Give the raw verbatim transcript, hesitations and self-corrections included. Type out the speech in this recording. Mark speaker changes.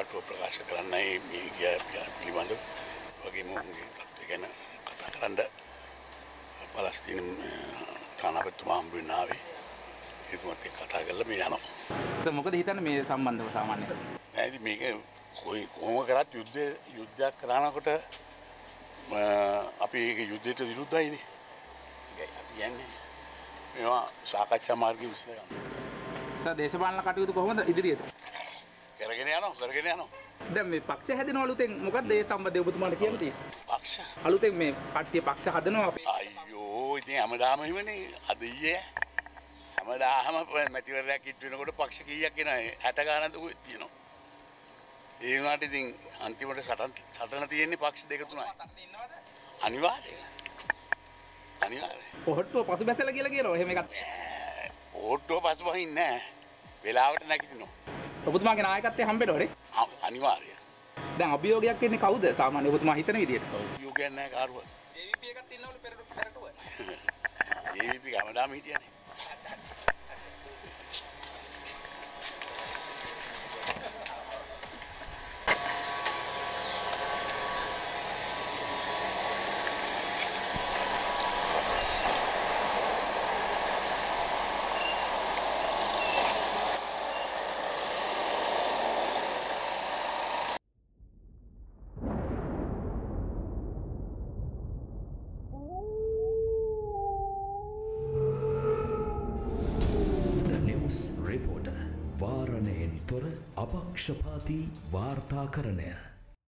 Speaker 1: කනගාටුව ප්‍රකාශ කරන්නයි මේ ගිය පිළිබඳව වගේම උන්ගේ තත්ත්වය ගැන කතා කරන්න පලස්තීන තානාපතිතුමා හම්බ වෙන්න ආවේ. ඒතුමත් එක්ක කතා කරලා මේ යනවා.
Speaker 2: සර් මොකද හිතන්නේ මේ සම්බන්ධව සාමාන්‍යයෙන්?
Speaker 1: නෑ ඉතින් මේක කොයි කොහොම කරත් යුද්ධ යුද්ධයක් කරනකොට අපි ඒක යුද්ධයට විරුද්ධයිනේ. ඒකයි අපි යන්නේ. මේවා සාකච්ඡා මාර්ගයේ විසඳගන්න.
Speaker 2: සර් දේශපාලන කටයුතු කොහොමද ඉදිරියට?
Speaker 1: කරගෙන යනවා කරගෙන යනවා.
Speaker 2: දැන් මේ පක්ෂ හැදෙනවා අලුතෙන් මොකක්ද ඒ සම්බන්ධව ඔබතුමාට කියන්න තියෙන්නේ?
Speaker 1: පක්ෂ
Speaker 2: අලුතෙන් මේ කට්ටිය පක්ෂ හදනවා අපේ.
Speaker 1: අයියෝ ඉතින් හැමදාම එහෙමනේ අද ඊයේ හැමදාම මැතිවරණයක් ඉට් වෙනකොට පක්ෂ කීයක් එනවා හැට ගානක් දුක තියෙනවා. ඒ වුණාට ඉතින් අන්තිමට සටන් සටන තියෙන්නේ පක්ෂ දෙක තුනයි. අනිවාර්යයෙන්. අනිවාර්යයෙන්.
Speaker 2: පොහට්ටුව පසු බැසලා කියලා කියනවා. එහෙම එකක්.
Speaker 1: පොහට්ටුව පසු බහින්නේ නැහැ. වෙලාවට නැගිටිනවා.
Speaker 2: ඔබතුමාගේ නායකත්වයේ හම්බෙනවනේ.
Speaker 1: අනිවාර්යයෙන්.
Speaker 2: දැන් අභියෝගයක් එන්නේ කවුද? සාමාන්‍ය ඔබතුමා හිතන විදියට.
Speaker 1: අභියෝගයක් නැහැ කාරුවත්.
Speaker 2: ජේ වී පී එකක් ඉන්නවලු පෙරටුව.
Speaker 1: ජේ වී පී හැමදාම හිටියනේ.
Speaker 3: රිපෝටර් වාරණයෙන් තොර අපක්ෂපාතී වාර්තාකරණය